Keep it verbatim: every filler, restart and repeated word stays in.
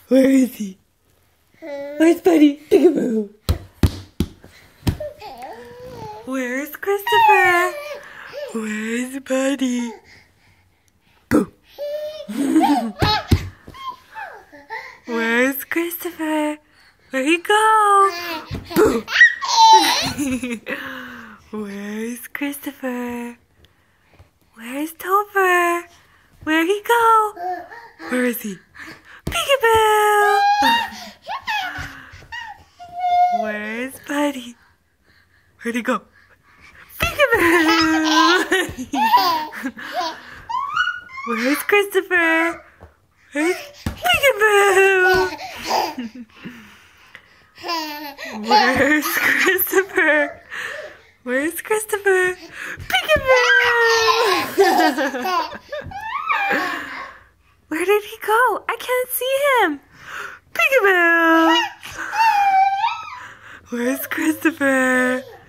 Where is he? Where's Buddy? Peekaboo. Where's Christopher? Where's Buddy? Boo. Where's Christopher? Where'd he go? Boo. Where's Christopher? Where's Topher? Where'd he go? Where is he? Peekaboo! Where's Buddy? Where'd he go? Peekaboo! Where's Christopher? Where's Peekaboo? Where's Christopher? Where's Christopher? Peekaboo! Where did he go? I can't see him. Peekaboo! Where's Christopher?